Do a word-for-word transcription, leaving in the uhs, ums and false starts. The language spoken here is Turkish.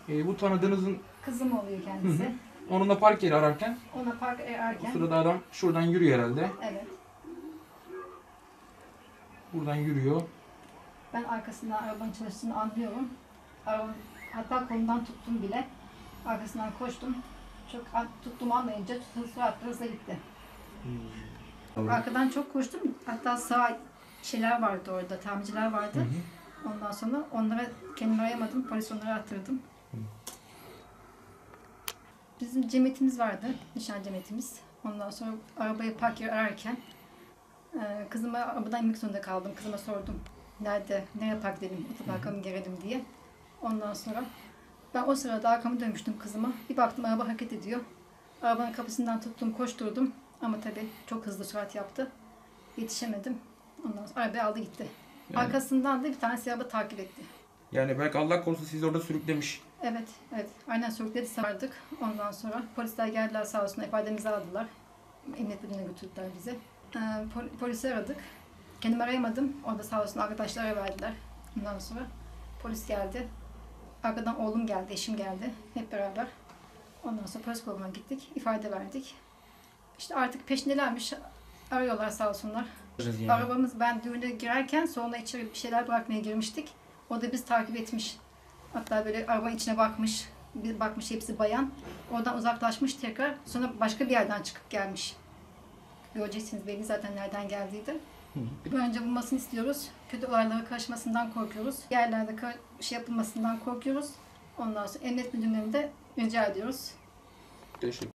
E, bu tanıdığınızın Kızım oluyor kendisi. Hı hı. Onunla park yeri ararken Ona park bu ararken. sırada adam şuradan yürüyor herhalde. Evet. Buradan yürüyor. Ben arkasından arabanın çalıştığını anlıyorum. Arabanın, hatta kolundan tuttum bile. Arkasından koştum. Çok tuttuğumu anlayınca süratle hızla gitti. Hmm. Arkadan çok koştum. Hatta sağ şeyler vardı orada, tamirciler vardı. Hı hı. Ondan sonra onlara kendimi arayamadım. Polis onlara attırdım. Hı. Bizim cemiyetimiz vardı. Nişan cemiyetimiz. Ondan sonra arabayı park yeri ararken e, kızıma arabadan inmek zorunda kaldım. Kızıma sordum. Nerede, nereye park edelim, otoparka mı girelim diye. Ondan sonra ben o sırada arkamı dönmüştüm kızıma. Bir baktım araba hareket ediyor. Arabanın kapısından tuttum, koşturdum. Ama tabii çok hızlı sürat yaptı. Yetişemedim. Ondan sonra arabayı aldı gitti. Yani, Arkasından da bir tanesi araba takip etti. yani belki Allah korusun sizi orada sürüklemiş. Evet, evet. Aynen sürükledi, sardık. Ondan sonra polisler geldiler sağ olsun, ifademizi aldılar. Emniyet müdürlüğüne götürdüler bizi. Ee, pol polisi aradık. Kendimi arayamadım. Orada sağ olsun arkadaşlara verdiler. Ondan sonra polis geldi. Arkadan oğlum geldi, eşim geldi. Hep beraber. Ondan sonra polis koluna gittik. İfade verdik. İşte artık peşindelermiş. Arıyorlar sağ olsunlar. Yani. Arabamız, ben düğüne girerken sonra içeri bir şeyler bırakmaya girmiştik. O da biz takip etmiş. Hatta böyle arabanın içine bakmış. Bir bakmış, hepsi bayan. Oradan uzaklaşmış tekrar. Sonra başka bir yerden çıkıp gelmiş. Göreceksiniz belli zaten nereden geldiydi. Bir önce bulmasını istiyoruz. Kötü olaylara karışmasından korkuyoruz. Yerlerde şey yapılmasından korkuyoruz. Ondan sonra emniyet müdürlüğünde rica ediyoruz. Teşekkür